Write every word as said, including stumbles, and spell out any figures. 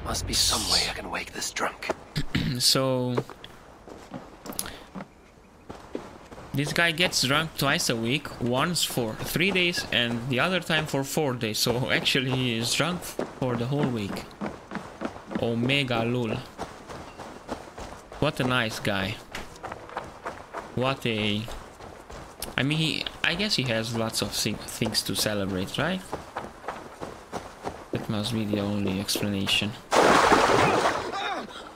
Must be some way I can wake this drunk. So this guy gets drunk twice a week, once for three days and the other time for four days. So actually he is drunk for the whole week. Omega lul. What a nice guy. What a... I mean, he, I guess he has lots of thing, things to celebrate, right? That must be the only explanation.